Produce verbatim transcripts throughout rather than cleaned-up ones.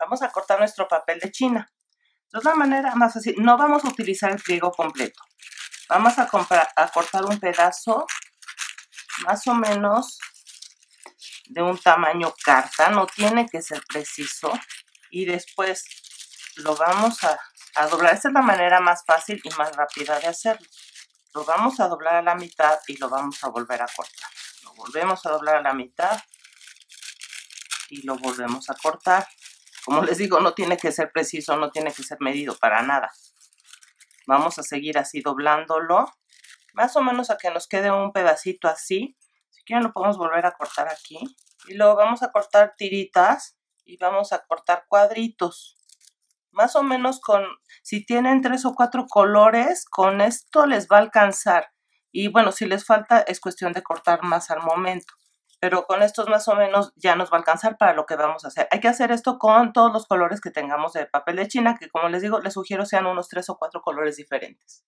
Vamos a cortar nuestro papel de China. Entonces la manera más fácil, no vamos a utilizar el pliego completo. Vamos a, comprar, a cortar un pedazo más o menos de un tamaño carta, no tiene que ser preciso. Y después lo vamos a, a doblar. Esta es la manera más fácil y más rápida de hacerlo. Lo vamos a doblar a la mitad y lo vamos a volver a cortar. Lo volvemos a doblar a la mitad y lo volvemos a cortar. Como les digo, no tiene que ser preciso, no tiene que ser medido para nada. Vamos a seguir así doblándolo, más o menos a que nos quede un pedacito así. Si quieren lo podemos volver a cortar aquí. Y luego vamos a cortar tiritas y vamos a cortar cuadritos. Más o menos con, si tienen tres o cuatro colores, con esto les va a alcanzar. Y bueno, si les falta es cuestión de cortar más al momento. Pero con estos más o menos ya nos va a alcanzar para lo que vamos a hacer. Hay que hacer esto con todos los colores que tengamos de papel de China, que como les digo, les sugiero sean unos tres o cuatro colores diferentes.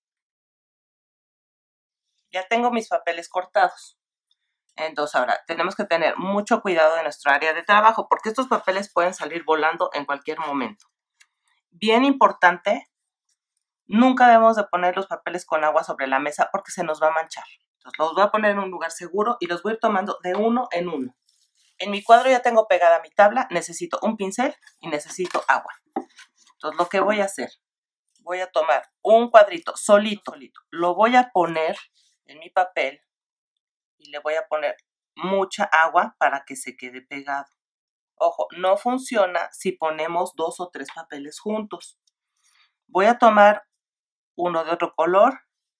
Ya tengo mis papeles cortados. Entonces ahora tenemos que tener mucho cuidado en nuestra área de trabajo, porque estos papeles pueden salir volando en cualquier momento. Bien importante, nunca debemos de poner los papeles con agua sobre la mesa porque se nos va a manchar. Entonces los voy a poner en un lugar seguro y los voy a ir tomando de uno en uno. En mi cuadro ya tengo pegada mi tabla, necesito un pincel y necesito agua. Entonces lo que voy a hacer, voy a tomar un cuadrito solito, solito. Lo voy a poner en mi papel y le voy a poner mucha agua para que se quede pegado. Ojo, no funciona si ponemos dos o tres papeles juntos. Voy a tomar uno de otro color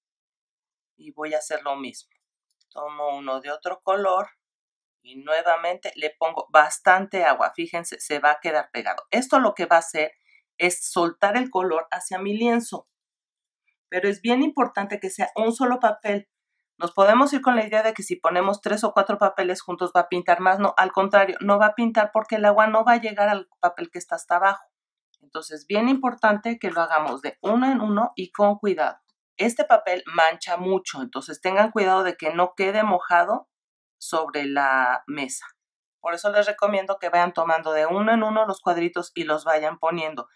y voy a hacer lo mismo. Tomo uno de otro color y nuevamente le pongo bastante agua. Fíjense, se va a quedar pegado. Esto lo que va a hacer es soltar el color hacia mi lienzo. Pero es bien importante que sea un solo papel. Nos podemos ir con la idea de que si ponemos tres o cuatro papeles juntos va a pintar más. No, al contrario, no va a pintar porque el agua no va a llegar al papel que está hasta abajo. Entonces, bien importante que lo hagamos de uno en uno y con cuidado. Este papel mancha mucho, entonces tengan cuidado de que no quede mojado sobre la mesa. Por eso les recomiendo que vayan tomando de uno en uno los cuadritos y los vayan poniendo.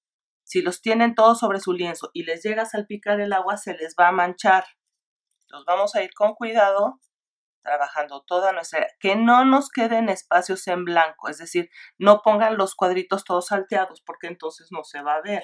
Si los tienen todos sobre su lienzo y les llega a salpicar el agua, se les va a manchar. Los vamos a ir con cuidado, trabajando toda nuestra... Que no nos queden espacios en blanco, es decir, no pongan los cuadritos todos salteados porque entonces no se va a ver.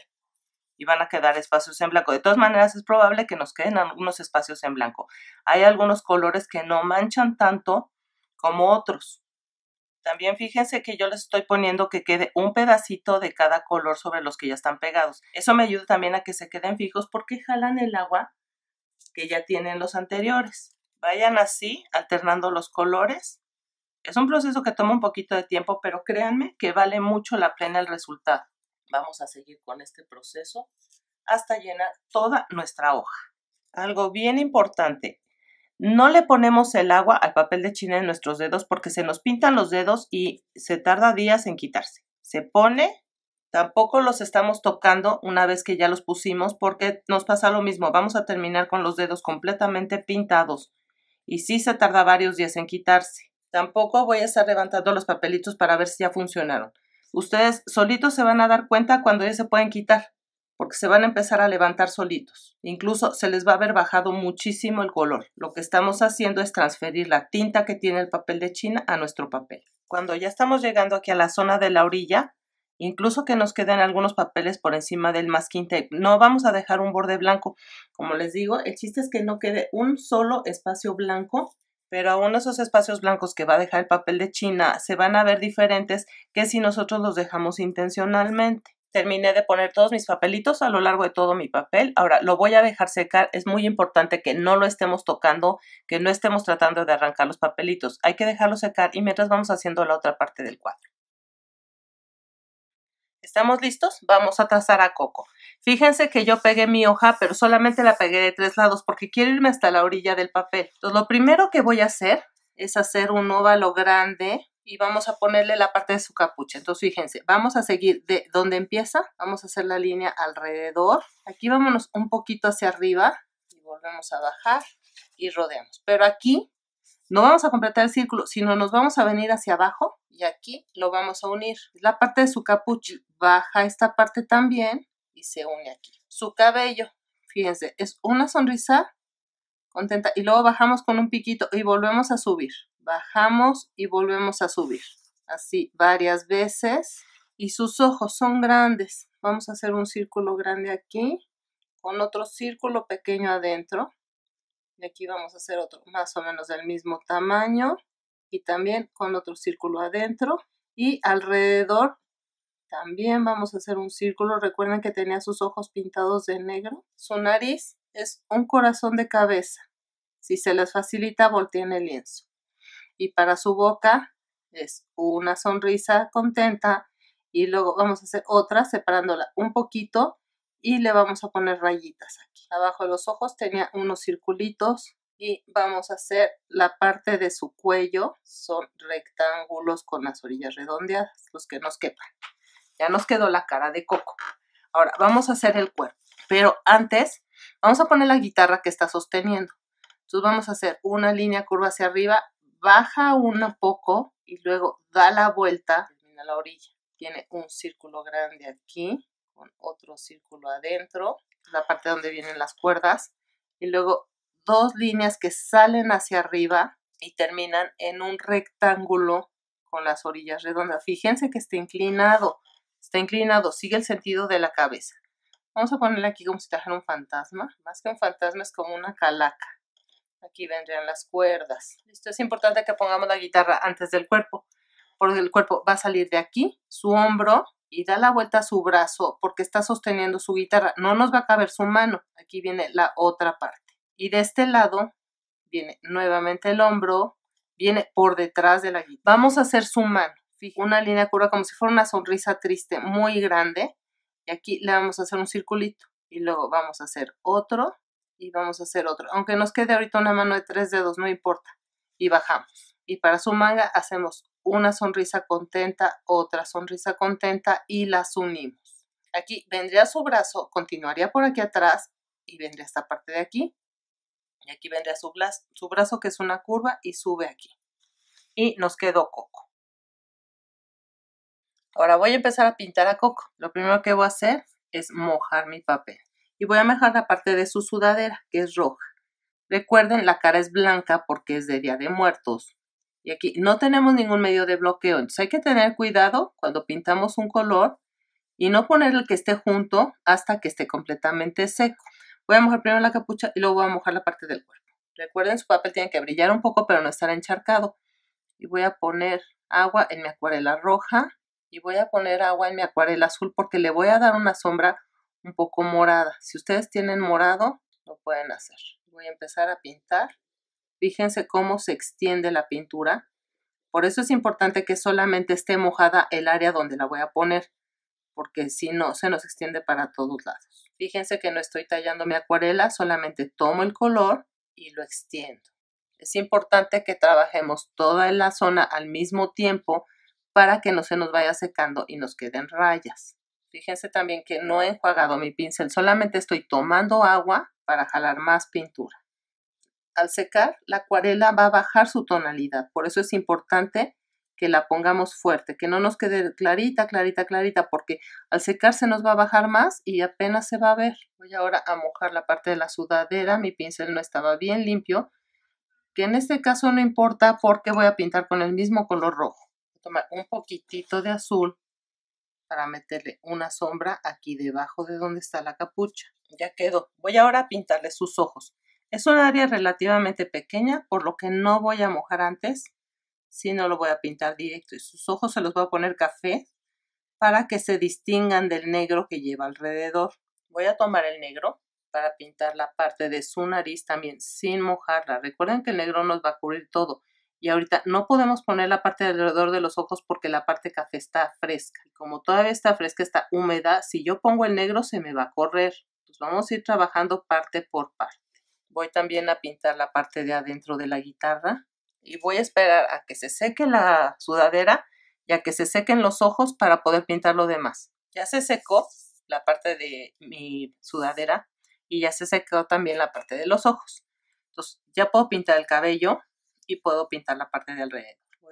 Y van a quedar espacios en blanco. De todas maneras, es probable que nos queden algunos espacios en blanco. Hay algunos colores que no manchan tanto como otros. También fíjense que yo les estoy poniendo que quede un pedacito de cada color sobre los que ya están pegados. Eso me ayuda también a que se queden fijos porque jalan el agua que ya tienen los anteriores. Vayan así, alternando los colores. Es un proceso que toma un poquito de tiempo, pero créanme que vale mucho la pena el resultado. Vamos a seguir con este proceso hasta llenar toda nuestra hoja. Algo bien importante, no le ponemos el agua al papel de China en nuestros dedos porque se nos pintan los dedos y se tarda días en quitarse. Se pone, tampoco los estamos tocando una vez que ya los pusimos porque nos pasa lo mismo. Vamos a terminar con los dedos completamente pintados y sí se tarda varios días en quitarse. Tampoco voy a estar levantando los papelitos para ver si ya funcionaron. Ustedes solitos se van a dar cuenta cuando ya se pueden quitar, porque se van a empezar a levantar solitos. Incluso se les va a haber bajado muchísimo el color. Lo que estamos haciendo es transferir la tinta que tiene el papel de China a nuestro papel. Cuando ya estamos llegando aquí a la zona de la orilla, incluso que nos queden algunos papeles por encima del masking tape, no vamos a dejar un borde blanco. Como les digo, el chiste es que no quede un solo espacio blanco, pero aún esos espacios blancos que va a dejar el papel de China se van a ver diferentes que si nosotros los dejamos intencionalmente. Terminé de poner todos mis papelitos a lo largo de todo mi papel. Ahora lo voy a dejar secar. Es muy importante que no lo estemos tocando, que no estemos tratando de arrancar los papelitos. Hay que dejarlo secar y mientras vamos haciendo la otra parte del cuadro. ¿Estamos listos? Vamos a trazar a Coco. Fíjense que yo pegué mi hoja, pero solamente la pegué de tres lados porque quiero irme hasta la orilla del papel. Entonces, lo primero que voy a hacer es hacer un óvalo grande y vamos a ponerle la parte de su capucha. Entonces, fíjense, vamos a seguir de donde empieza. Vamos a hacer la línea alrededor. Aquí vámonos un poquito hacia arriba y volvemos a bajar y rodeamos. Pero aquí no vamos a completar el círculo, sino nos vamos a venir hacia abajo y aquí lo vamos a unir. La parte de su capucha, baja esta parte también y se une aquí. Su cabello, fíjense, es una sonrisa contenta y luego bajamos con un piquito y volvemos a subir. Bajamos y volvemos a subir. Así varias veces. Y sus ojos son grandes. Vamos a hacer un círculo grande aquí con otro círculo pequeño adentro. Y aquí vamos a hacer otro más o menos del mismo tamaño. Y también con otro círculo adentro. Y alrededor también vamos a hacer un círculo. Recuerden que tenía sus ojos pintados de negro. Su nariz es un corazón de cabeza. Si se les facilita, volteen el lienzo. Y para su boca es una sonrisa contenta. Y luego vamos a hacer otra separándola un poquito y le vamos a poner rayitas aquí. Abajo de los ojos tenía unos circulitos y vamos a hacer la parte de su cuello. Son rectángulos con las orillas redondeadas, los que nos quepan. Ya nos quedó la cara de Coco. Ahora vamos a hacer el cuerpo. Pero antes vamos a poner la guitarra que está sosteniendo. Entonces vamos a hacer una línea curva hacia arriba, baja un poco y luego da la vuelta, termina la orilla. Tiene un círculo grande aquí, con otro círculo adentro, la parte donde vienen las cuerdas. Y luego dos líneas que salen hacia arriba y terminan en un rectángulo con las orillas redondas. Fíjense que está inclinado. Está inclinado, sigue el sentido de la cabeza. Vamos a ponerle aquí como si trajera un fantasma. Más que un fantasma es como una calaca. Aquí vendrían las cuerdas. Esto es importante que pongamos la guitarra antes del cuerpo. Porque el cuerpo va a salir de aquí, su hombro, y da la vuelta a su brazo porque está sosteniendo su guitarra. No nos va a caber su mano. Aquí viene la otra parte. Y de este lado viene nuevamente el hombro. Viene por detrás de la guitarra. Vamos a hacer su mano. Una línea curva como si fuera una sonrisa triste muy grande y aquí le vamos a hacer un circulito y luego vamos a hacer otro y vamos a hacer otro, aunque nos quede ahorita una mano de tres dedos, no importa, y bajamos. Y para su manga hacemos una sonrisa contenta, otra sonrisa contenta y las unimos. Aquí vendría su brazo, continuaría por aquí atrás y vendría esta parte de aquí y aquí vendría su, su brazo que es una curva y sube aquí y nos quedó Coco. Ahora voy a empezar a pintar a Coco. Lo primero que voy a hacer es mojar mi papel. Y voy a mojar la parte de su sudadera, que es roja. Recuerden, la cara es blanca porque es de Día de Muertos. Y aquí no tenemos ningún medio de bloqueo. Entonces hay que tener cuidado cuando pintamos un color y no poner el que esté junto hasta que esté completamente seco. Voy a mojar primero la capucha y luego voy a mojar la parte del cuerpo. Recuerden, su papel tiene que brillar un poco, pero no estar encharcado. Y voy a poner agua en mi acuarela roja. Y voy a poner agua en mi acuarela azul porque le voy a dar una sombra un poco morada. Si ustedes tienen morado, lo pueden hacer. Voy a empezar a pintar. Fíjense cómo se extiende la pintura. Por eso es importante que solamente esté mojada el área donde la voy a poner, porque si no, se nos extiende para todos lados. Fíjense que no estoy tallando mi acuarela, solamente tomo el color y lo extiendo. Es importante que trabajemos toda la zona al mismo tiempo para que no se nos vaya secando y nos queden rayas. Fíjense también que no he enjuagado mi pincel, solamente estoy tomando agua para jalar más pintura. Al secar, la acuarela va a bajar su tonalidad, por eso es importante que la pongamos fuerte, que no nos quede clarita, clarita, clarita, porque al secar se nos va a bajar más y apenas se va a ver. Voy ahora a mojar la parte de la sudadera, mi pincel no estaba bien limpio, que en este caso no importa porque voy a pintar con el mismo color rojo. Tomar un poquitito de azul para meterle una sombra aquí debajo de donde está la capucha. Ya quedó. Voy ahora a pintarle sus ojos. Es un área relativamente pequeña, por lo que no voy a mojar antes, sino lo voy a pintar directo. Y sus ojos se los voy a poner café para que se distingan del negro que lleva alrededor. Voy a tomar el negro para pintar la parte de su nariz también sin mojarla. Recuerden que el negro nos va a cubrir todo. Y ahorita no podemos poner la parte de alrededor de los ojos porque la parte café está fresca. Y como todavía está fresca, está húmeda, si yo pongo el negro se me va a correr. Entonces vamos a ir trabajando parte por parte. Voy también a pintar la parte de adentro de la guitarra. Y voy a esperar a que se seque la sudadera y a que se sequen los ojos para poder pintar lo demás. Ya se secó la parte de mi sudadera y ya se secó también la parte de los ojos. Entonces ya puedo pintar el cabello y puedo pintar la parte de alrededor.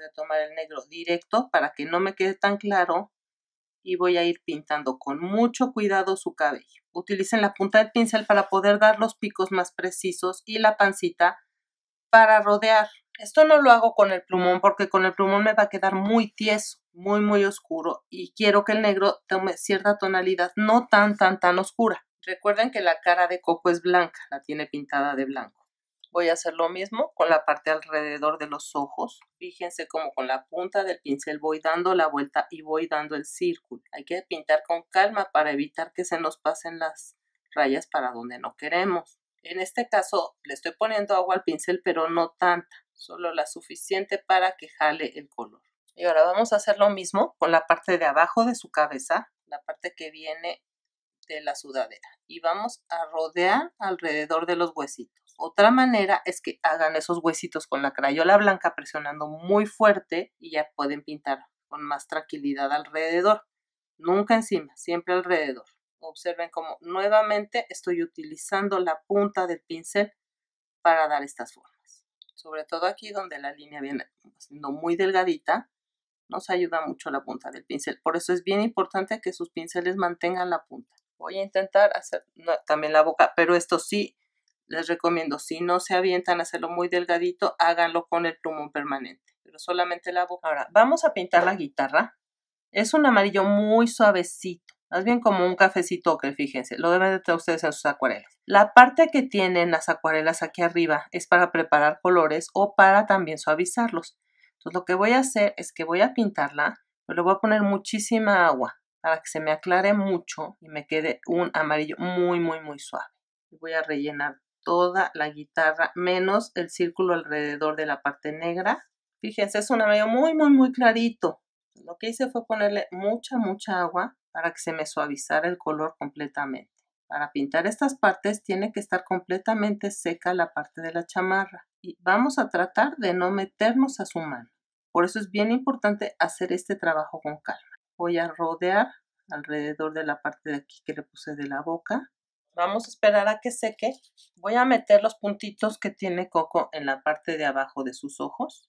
Voy a tomar el negro directo para que no me quede tan claro y voy a ir pintando con mucho cuidado su cabello. Utilicen la punta del pincel para poder dar los picos más precisos y la pancita para rodear. Esto no lo hago con el plumón porque con el plumón me va a quedar muy tieso, muy muy oscuro y quiero que el negro tome cierta tonalidad, no tan tan tan oscura. Recuerden que la cara de Coco es blanca, la tiene pintada de blanco. Voy a hacer lo mismo con la parte alrededor de los ojos. Fíjense cómo con la punta del pincel voy dando la vuelta y voy dando el círculo. Hay que pintar con calma para evitar que se nos pasen las rayas para donde no queremos. En este caso le estoy poniendo agua al pincel, pero no tanta, solo la suficiente para que jale el color. Y ahora vamos a hacer lo mismo con la parte de abajo de su cabeza, la parte que viene de la sudadera. Y vamos a rodear alrededor de los huesitos. Otra manera es que hagan esos huesitos con la crayola blanca presionando muy fuerte y ya pueden pintar con más tranquilidad alrededor. Nunca encima, siempre alrededor. Observen cómo nuevamente estoy utilizando la punta del pincel para dar estas formas. Sobre todo aquí donde la línea viene siendo muy delgadita, nos ayuda mucho la punta del pincel. Por eso es bien importante que sus pinceles mantengan la punta. Voy a intentar hacer no, también la boca, pero esto sí les recomiendo, si no se avientan a hacerlo muy delgadito, háganlo con el plumón permanente, pero solamente la boca. Ahora, vamos a pintar la guitarra. Es un amarillo muy suavecito, más bien como un cafecito ocre, fíjense, lo deben de tener ustedes en sus acuarelas. La parte que tienen las acuarelas aquí arriba es para preparar colores o para también suavizarlos. Entonces lo que voy a hacer es que voy a pintarla, pero le voy a poner muchísima agua para que se me aclare mucho y me quede un amarillo muy, muy, muy suave. Y voy a rellenar toda la guitarra, menos el círculo alrededor de la parte negra. Fíjense, es un amarillo muy, muy, muy clarito. Lo que hice fue ponerle mucha, mucha agua para que se me suavizara el color completamente. Para pintar estas partes tiene que estar completamente seca la parte de la chamarra. Y vamos a tratar de no meternos a su mano. Por eso es bien importante hacer este trabajo con calma. Voy a rodear alrededor de la parte de aquí que le puse de la boca. Vamos a esperar a que seque. Voy a meter los puntitos que tiene Coco en la parte de abajo de sus ojos.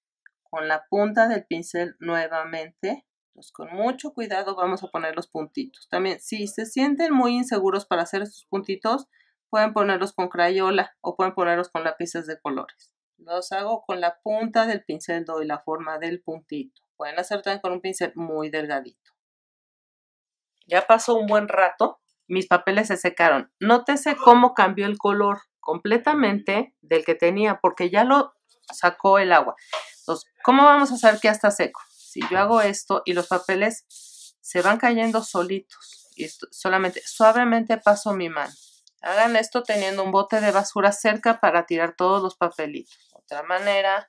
Con la punta del pincel nuevamente. Entonces, con mucho cuidado vamos a poner los puntitos. También, si se sienten muy inseguros para hacer estos puntitos, pueden ponerlos con crayola o pueden ponerlos con lápices de colores. Los hago con la punta del pincel, doy la forma del puntito. Pueden hacer también con un pincel muy delgadito. Ya pasó un buen rato. Mis papeles se secaron. Nótese cómo cambió el color completamente del que tenía, porque ya lo sacó el agua. Entonces, ¿cómo vamos a saber que ya está seco? Si yo hago esto y los papeles se van cayendo solitos, y esto, solamente suavemente paso mi mano. Hagan esto teniendo un bote de basura cerca para tirar todos los papelitos. Otra manera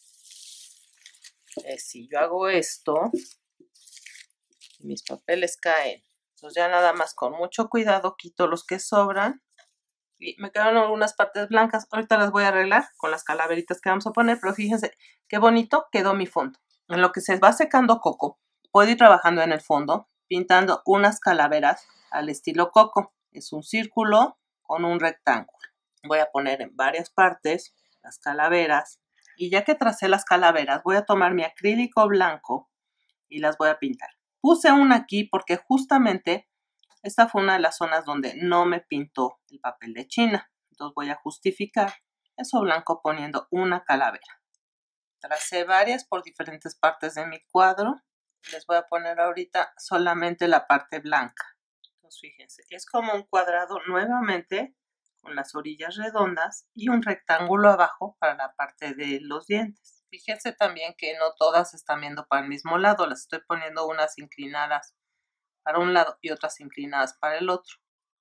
es si yo hago esto y mis papeles caen. Entonces ya nada más con mucho cuidado quito los que sobran. Y me quedaron algunas partes blancas. Ahorita las voy a arreglar con las calaveritas que vamos a poner. Pero fíjense qué bonito quedó mi fondo. En lo que se va secando Coco, puedo ir trabajando en el fondo, pintando unas calaveras al estilo Coco. Es un círculo con un rectángulo. Voy a poner en varias partes las calaveras. Y ya que tracé las calaveras, voy a tomar mi acrílico blanco y las voy a pintar. Puse una aquí porque justamente esta fue una de las zonas donde no me pintó el papel de China. Entonces voy a justificar eso blanco poniendo una calavera. Tracé varias por diferentes partes de mi cuadro. Les voy a poner ahorita solamente la parte blanca. Entonces fíjense, es como un cuadrado nuevamente con las orillas redondas y un rectángulo abajo para la parte de los dientes. Fíjense también que no todas están viendo para el mismo lado. Las estoy poniendo unas inclinadas para un lado y otras inclinadas para el otro.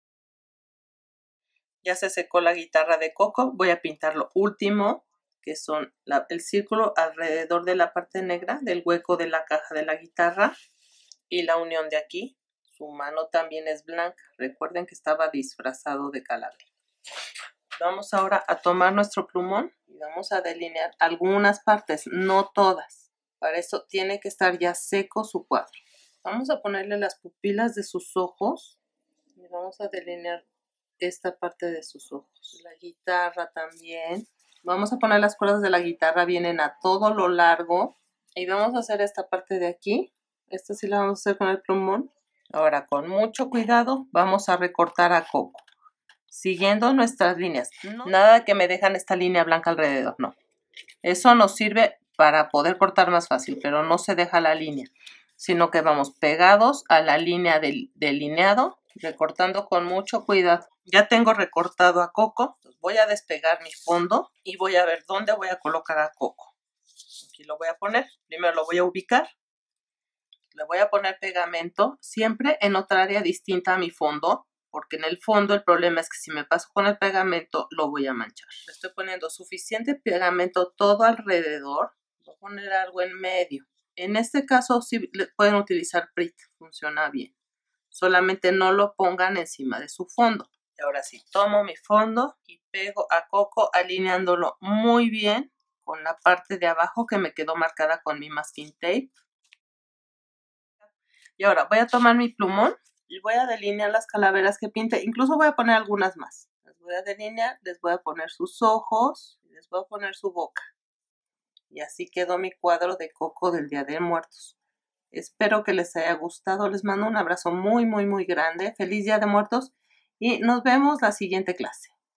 Ya se secó la guitarra de Coco. Voy a pintar lo último, que son la, el círculo alrededor de la parte negra del hueco de la caja de la guitarra y la unión de aquí. Su mano también es blanca. Recuerden que estaba disfrazado de calavera. Vamos ahora a tomar nuestro plumón y vamos a delinear algunas partes, no todas. Para eso tiene que estar ya seco su cuadro. Vamos a ponerle las pupilas de sus ojos y vamos a delinear esta parte de sus ojos. La guitarra también. Vamos a poner las cuerdas de la guitarra, vienen a todo lo largo Y vamos a hacer esta parte de aquí. Esta sí la vamos a hacer con el plumón. Ahora, con mucho cuidado, vamos a recortar a Coco, siguiendo nuestras líneas. No. Nada que me dejan esta línea blanca alrededor, no. Eso nos sirve para poder cortar más fácil, pero no se deja la línea, sino que vamos pegados a la línea del delineado, recortando con mucho cuidado. Ya tengo recortado a Coco, voy a despegar mi fondo y voy a ver dónde voy a colocar a Coco. Aquí lo voy a poner, primero lo voy a ubicar, le voy a poner pegamento, siempre en otra área distinta a mi fondo, porque en el fondo el problema es que si me paso con el pegamento lo voy a manchar. Le estoy poniendo suficiente pegamento todo alrededor, voy a poner algo en medio. En este caso sí pueden utilizar P R I T, funciona bien. Solamente no lo pongan encima de su fondo. Y ahora sí, tomo mi fondo y pego a Coco alineándolo muy bien con la parte de abajo que me quedó marcada con mi masking tape. Y ahora voy a tomar mi plumón y voy a delinear las calaveras que pinte. Incluso voy a poner algunas más. Las voy a delinear, les voy a poner sus ojos, les voy a poner su boca. Y así quedó mi cuadro de Coco del Día de Muertos. Espero que les haya gustado. Les mando un abrazo muy, muy, muy grande. Feliz Día de Muertos y nos vemos la siguiente clase.